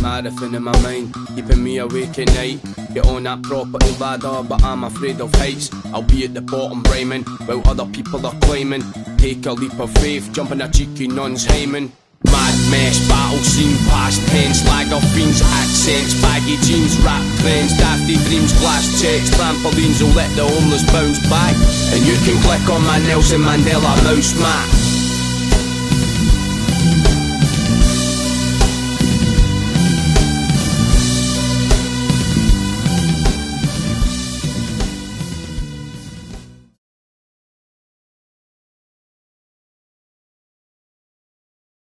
marathon in my mind, keeping me awake at night. Get on that property ladder, but I'm afraid of heights. I'll be at the bottom rhyming, while other people are climbing. Take a leap of faith, jump in a cheeky nun's hymen. Mad mess, battle scene, past tense, lager fiends, accents, baggy jeans, rap trends, dafty dreams, glass checks, trampolines will let the homeless bounce back. And you can click on my Nelson Mandela mouse mat.